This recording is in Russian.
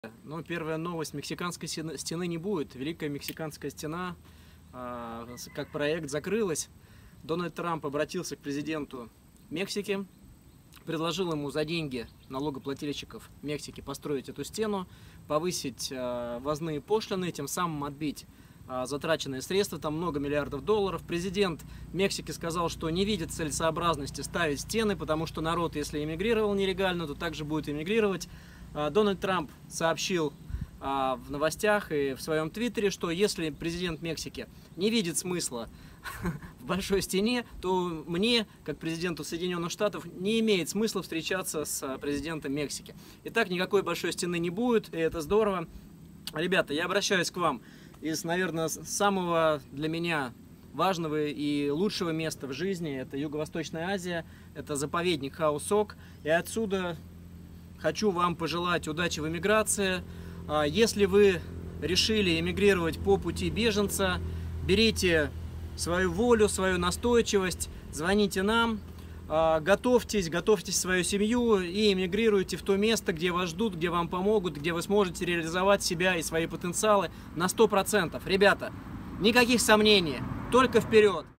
Ну, первая новость: мексиканской стены не будет. Великая мексиканская стена, как проект, закрылась. Дональд Трамп обратился к президенту Мексики, предложил ему за деньги налогоплательщиков Мексики построить эту стену, повысить ввозные пошлины, тем самым отбить затраченные средства, там много миллиардов долларов. Президент Мексики сказал, что не видит целесообразности ставить стены, потому что народ, если эмигрировал нелегально, то также будет эмигрировать. Дональд Трамп сообщил в новостях и в своем твиттере, что если президент Мексики не видит смысла в большой стене, то мне, как президенту Соединенных Штатов, не имеет смысла встречаться с президентом Мексики. Итак, никакой большой стены не будет, и это здорово. Ребята, я обращаюсь к вам из, наверное, самого для меня важного и лучшего места в жизни. Это Юго-Восточная Азия, это заповедник Хао-Сок. И отсюда хочу вам пожелать удачи в эмиграции. Если вы решили эмигрировать по пути беженца, берите свою волю, свою настойчивость, звоните нам, готовьтесь свою семью и эмигрируйте в то место, где вас ждут, где вам помогут, где вы сможете реализовать себя и свои потенциалы на 100%. Ребята, никаких сомнений, только вперед!